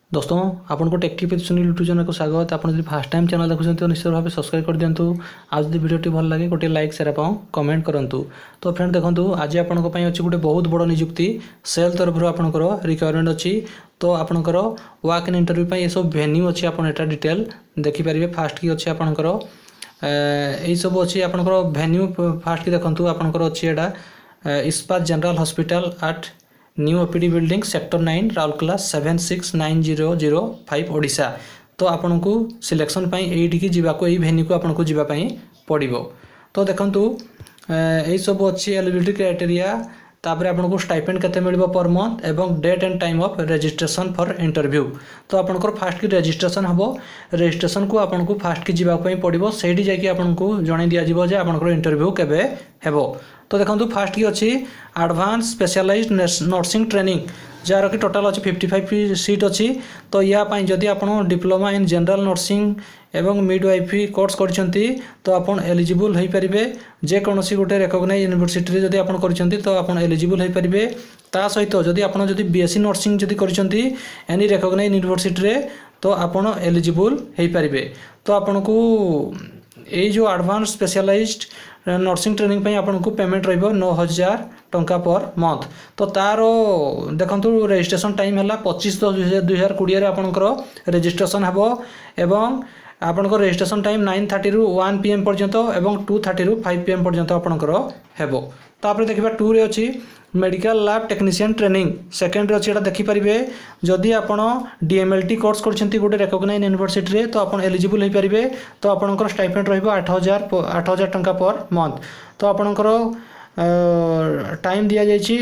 दोस्तों आपको टेक्टिव Sunil YouTube channel को स्वागत। आप फर्स्ट टाइम चैनल देखुं तो निश्चित भाव सब्सक्राइब कर दिंतु। आज जो वीडियो भल लगे गोटे लाइक शेयर आप कमेंट करूँ। तो फ्रेंड देखो आज आपंपाई अच्छी गोटे बहुत बड़ निजुक्ति सेल तरफ आपंकर रिक्वायरमेंट अच्छी। तो आपंकर वाक इन इंटरव्यू ये सब भेन्यू अच्छी आप डिटेल देखिपारे। फास्ट की अच्छी आपंकर यही सब अच्छी आपंकर भेन्यू फास्ट की देखूँ आपंकर अच्छी एटा Ispat general hospital at new OPD building sector 9 Rourkela 769005 Odisha. तो आपन को सिलेक्शन पाई एठी जीवा को भेन्यू को आपन को जीवा पाई पड़िबो। तो देखंतु एई सब अच्छी एलिजिबिलिटी क्राइटेरिया तापर आपन को स्टाइपेंड केते मिलबो पर मंथ एवं date and time of registration for interview. तो आपनकर फास्ट की रजिस्ट्रेशन हबो। रजिस्ट्रेशन को आपन को फास्ट की जीवा पाई पड़िबो। सेठी जाय कि आपन को जणे दिया जिवो जे आपनकर इंटरव्यू केबे हेबो। तो देखो फास्ट की अच्छी एडवांस स्पेशलाइज्ड नर्सिंग ट्रेनिंग जार कि टोटाल अच्छी 55 सीट अच्छी। तो या जदि आप डिप्लोमा इन जनरल नर्सिंग एवं मिडवाइफरी कोर्स करछंती तो आप एलिजिबल हो पारे। जेकोसी गोटे रिकॉग्नाइज यूनिवर्सिटी जदि आप करछंती तो आप एलिजिबल हो पारे। ता सहित जदि आप बीएससी नर्सिंग जदि करछंती एनी रिकॉग्नाइज यूनिवर्सिटी रे तो आप एलिजिबल हो पारे। तो आपन को ये जो एडवांस स्पेशलाइज्ड नर्सिंग ट्रेनिंग पे आपन को पेमेंट रहिबो 9000 टंका पर मंथ। तो तार देखंतु रजिस्ट्रेशन टाइम है 25/10/2020 रे आपनकर रजिस्ट्रेशन हेबो एवं आपनकर रजिस्ट्रेशन टाइम 9:30 रु 1 PM पर्यंत एवं 2:30 रु 5 PM पर्यंत आपनकर हेबो। तापर देखिबा 2 रे अछि medical lab technician training second अच्छी एटा देखिपारे। जदि आपन डीएमएलटी कोर्स करछंती गोटे रिकॉग्नाइज यूनिवर्सिटी रे तो आपन एलिजिबल हो पारे। तो आपनकर स्टाइपेंड रहिबो 8000 टंका पर मंथ। तो आपनकर टाइम दिया जायछि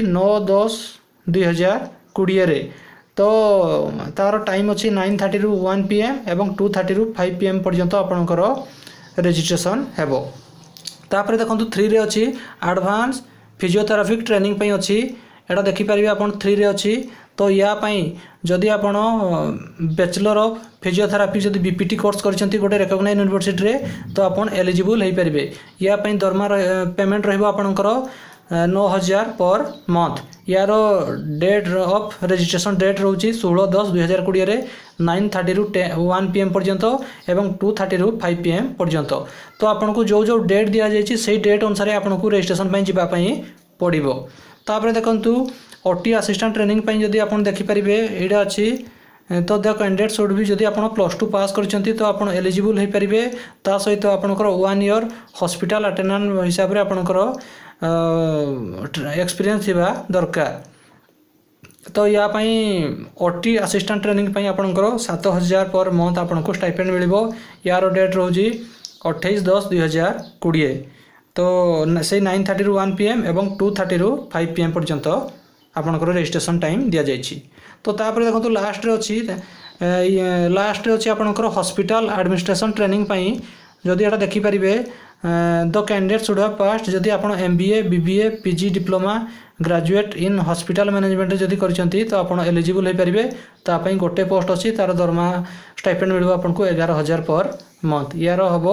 9/10/2020 रे। तो तार टाइम अच्छी 9:30 रु 1 PM एवं 2:30 रु 5 PM पर्यंत आपनकर रजिस्ट्रेशन हेबो। तापर देखंतु 3 रे अच्छी एडवांस फिजियोथेरापिक ट्रेनिंग पई अच्छी एटा देखि पारिबे आपन 3 रे अच्छी। तो या पई जदि आपन बैचलर ऑफ फिजियोथेरापी जदि बीपीटी कोर्स करछंती गोटे रिकॉग्नाइज यूनिवर्सिटी रे तो आपन एलिजिबल हो पारिबे। या पई दरमा पेमेंट रहबो आपनकर 9000 पर मंथ। यार डेट ऑफ रजिस्ट्रेशन डेट रोची 16/10/2020 रे 9:30 रु 1 PM पर्यंत एवं 2:30 रु 5 PM पर्यंत। तो आपन को जो डेट दिया जायछि सेही डेट अनुसार आपन को रजिस्ट्रेशन पई जिबा पई पड़िबो। तापर देखंतु ओटी असिस्टेंट ट्रेनिंग पई जदि आपन देखि परिबे एडा अछि। तो द कैंडिडेट शुड भी जदि आपन +2 पास करछंती तो आपन एलिजिबल हो पारिबे। ता सहित आपनकर 1 ईयर हॉस्पिटल अटेंडेंट हिसाब रे आपनकर एक्सपीरियंस थिबा दरकार। तो या पई ओटी असिस्टेंट ट्रेनिंग पई आपनकर 7000 पर मंथ आपनको स्टाइपेंड मिलिबो। यार डेट रोजी 28/10/2020। तो से 9:30 रु 1 PM एवं 2:30 रु 5 PM पर्यंत आपनकर रजिस्ट्रेशन टाइम दिया जायछि। तो तापर देखो लास्ट रे अछि आपनकर हॉस्पिटल एडमिनिस्ट्रेशन ट्रेनिंग पई जदि एटा देखि परिबे the candidate should have passed जदि आपन MBA BBA PG diploma graduate in hospital management जदि करछंती तो आपन एलिजिबल हो पारिबे। ता पई गोटे पोस्ट अछि तार दरमा स्टाइपेंड मिलबो आपन को 11000 पर मंथ। यार हबो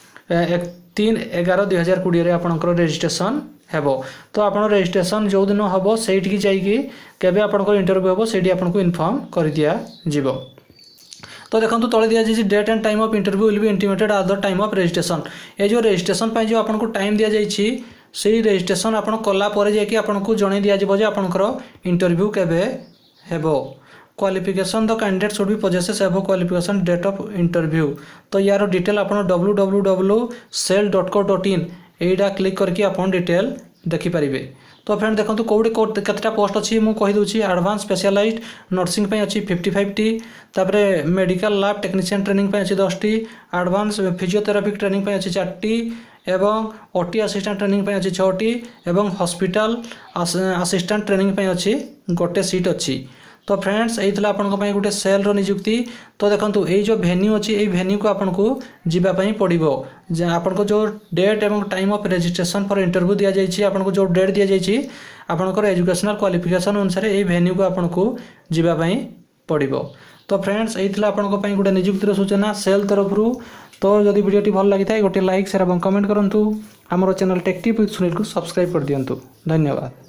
3/11/2020 रे आपनकर रजिस्ट्रेशन हेबो। तो आपन रजिस्ट्रेशन जो दिन हबो सेठी जाई कि केबे आपनकर इंटरव्यू हबो सेठी आपन को इन्फॉर्म कर दिया जिवो। तो देखो तले दिया जाए date and time of interview will be intimated at the time of registration. ये जो रजिस्ट्रेशन जो आपन को टाइम दिया जाइछि सेही रजिस्ट्रेशन आपन कला परे जाय कि आपन को जणे दिया जिवो जे आपनकर इंटरव्यू केबे हेबो। Qualification the candidate should be possesses above qualification date of interview. तो यार डिटेल आपन www.cell.co.in एटा क्लिक करके आपन डिटेल देखि परिबे। तो फ्रेंड देखो कौटे केतटा पोस्ट अच्छी मुझे कहीदे। एडवांस स्पेशलाइज्ड नर्सिंग पे अच्छी 55टी। तापरे मेडिकल लैब टेक्नीशियन ट्रेनिंग पे अच्छी 10टी। एडवांस फिजियोथेरापी ट्रेनिंग पे अच्छी 4टी एवं ओटी असिस्टेंट ट्रेनिंग पे अच्छी 6टी एवं हॉस्पिटल असिस्टेंट ट्रेनिंग पे अच्छी गोटे सीट अच्छी। तो फ्रेंड्स यही आपन गोटे सेल रो निजुक्ति। तो देखो ये जो भेन्यू अच्छी ये भेन्यू को आपन को जीवाई पड़ो। आपन को जो डेट एवं time of registration for interview दि जाइए आपन को जो डेट दि जाइए आपनकर एजुकेशनल क्वालिफिकेशन अनुसार ये भेन्यू को आपन को जीवाई पड़ो। तो फ्रेंड्स यही आपन गोटे निजुक्तिर सूचना सेल तरफ। तो जदि वीडियो भल लगी था गोटे लाइक शेयर और कमेंट करूँ। आमर चैनल टेक्टिव विथ सुनील को सब्सक्राइब कर दिंतु। धन्यवाद।